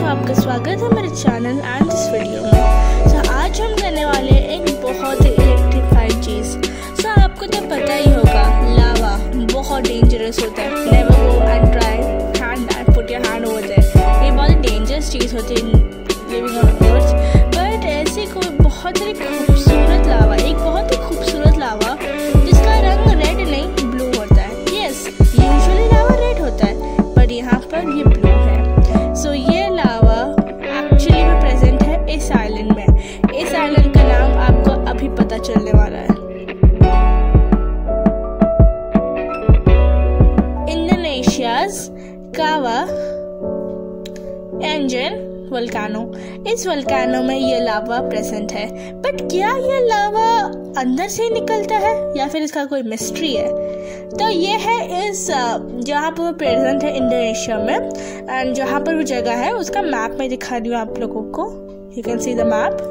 आपका स्वागत है मेरे चैनल एंड इस वीडियो में। आज हम करने वाले एक बहुत ही इलेक्ट्रीफाइड चीज़। आपको तो पता ही होगा, लावा बहुत डेंजरस होता है। Never go and try and put your hand over there. ये बहुत डेंजरस चीज़ होती है लिविंग ऑन अर्थ। बट ऐसी कोई बहुत ही खूबसूरत लावा, एक बहुत ही खूबसूरत लावा जिसका रंग रेड नहीं ब्लू होता है। यस, यूजुअली लावा रेड होता है, पर यहाँ पर ये ब्लू है। सो ये लावा एक्चुअली में प्रेजेंट है इस आइलैंड में। इस आइलैंड का नाम आपको अभी पता चलने वाला है। इंडोनेशियाज कावा एंजन वोल्केनो। इस वोल्केनो में ये लावा प्रेजेंट है। बट क्या ये लावा अंदर से ही निकलता है या फिर इसका कोई मिस्ट्री है? तो ये है इस जहाँ पर वो प्रेजेंट है इंडोनेशिया में, एंड जहाँ पर वो जगह है उसका मैप में दिखा रही हूँ आप लोगों को। You can see the map.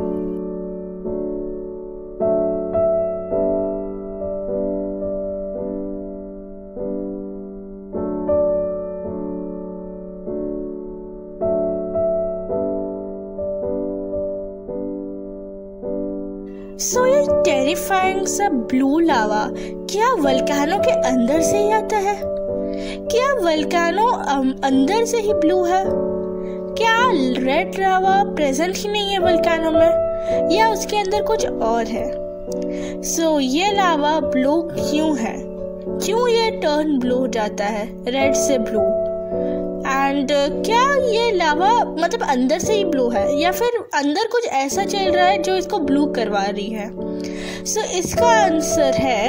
So ये टेरिफाइंग सा ब्लू लावा क्या वोल्केनो के अंदर से ही आता है? क्या वोल्केनो अंदर से ही ब्लू है? क्या रेड लावा प्रेजेंट ही नहीं है वोल्केनो में, या उसके अंदर कुछ और है? सो ये लावा ब्लू क्यों है? क्यों ये टर्न ब्लू हो जाता है, रेड से ब्लू? एंड क्या ये लावा मतलब अंदर से ही ब्लू है या फिर अंदर कुछ ऐसा चल रहा है जो इसको ब्लू करवा रही है? सो इसका आंसर है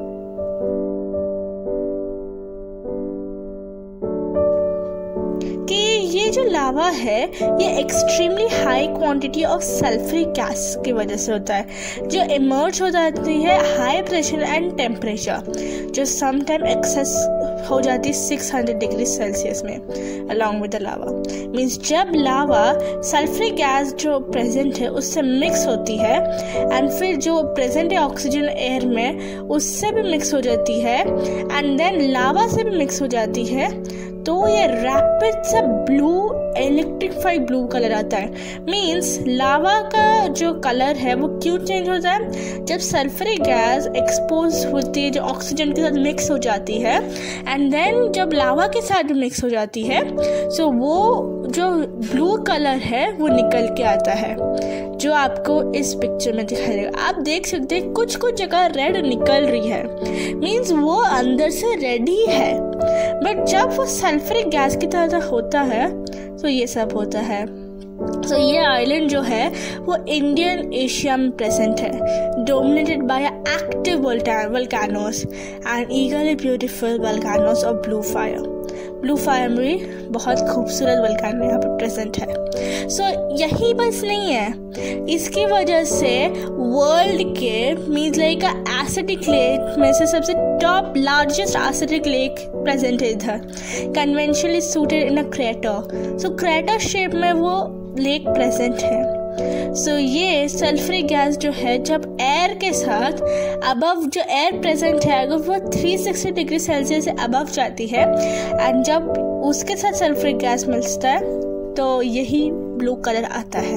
कि ये जो लावा है ये extremely high quantity of sulphuric gas की वजह से होता है, जो इमर्ज हो जाती है हाई प्रेशर एंड टेम्परेचर, जो समटाइम एक्सेस हो जाती है 600 डिग्री सेल्सियस में along with the lava. Means जब लावा सल्फ्यूरिक गैस जो प्रेजेंट है उससे मिक्स होती है एंड फिर जो प्रेजेंट है ऑक्सीजन एयर में उससे भी मिक्स हो जाती है एंड देन लावा से भी मिक्स हो जाती है, तो ये रैपिड सा ब्लू इलेक्ट्रिफाइड ब्लू कलर आता है। मीन्स लावा का जो कलर है वो क्यों चेंज होता है? जब सल्फ्यूरिक गैस एक्सपोज होती है, जो ऑक्सीजन के साथ मिक्स हो जाती है एंड देन जब लावा के साथ मिक्स हो जाती है, सो वो जो ब्लू कलर है वो निकल के आता है, जो आपको इस पिक्चर में दिखाई देगा। आप देख सकते हैं कुछ कुछ जगह रेड निकल रही है, मीन्स वो अंदर से रेड ही है। बट जब वो सल्फ्यूरिक गैस की तरह होता है तो ये सब होता है। तो ये आइलैंड जो है वो इंडियन एशिया में प्रेजेंट है, dominated by active volcanoes and eagerly beautiful volcanoes of blue fire. Blue fire में बहुत खूबसूरत वोल्केनो यहाँ पर प्रेजेंट है। सो यही बस नहीं है, इसकी वजह से वर्ल्ड के मीन्स लाइक एसिडिक लेक में से सबसे top largest acidic lake present है इधर, conventionally suited in a crater. So crater shape में वो लेक प्रेजेंट है। सो ये सल्फ्यूरिक गैस जो है जब एयर के साथ अबव जो एयर प्रेजेंट है अगर वो 360 डिग्री सेल्सियस से अबव जाती है एंड जब उसके साथ सल्फ्यूरिक गैस मिलता है तो यही ब्लू कलर आता है।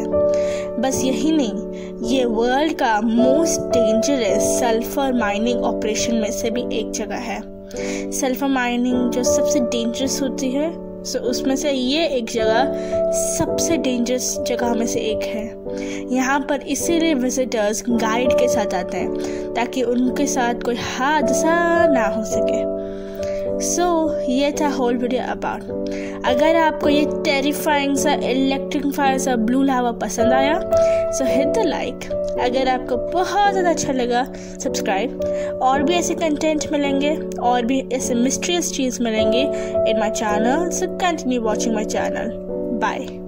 बस यही नहीं, ये वर्ल्ड का most dangerous sulphur mining operation में से भी एक जगह है। सल्फर माइनिंग जो सबसे डेंजरस होती है, सो उसमें से ये एक जगह सबसे डेंजरस जगह में से एक है। यहाँ पर इसीलिए विजिटर्स गाइड के साथ आते हैं ताकि उनके साथ कोई हादसा ना हो सके। सो ये था होल वीडियो अबाउट। अगर आपको ये टेरिफाइंग सा इलेक्ट्रीफाइंग सा ब्लू लावा पसंद आया सो हिट द लाइक। अगर आपको बहुत ज़्यादा अच्छा लगा सब्सक्राइब। और भी ऐसे कंटेंट मिलेंगे और भी ऐसे मिस्टीरियस चीज़ मिलेंगे in my channel, so continue watching my channel. Bye.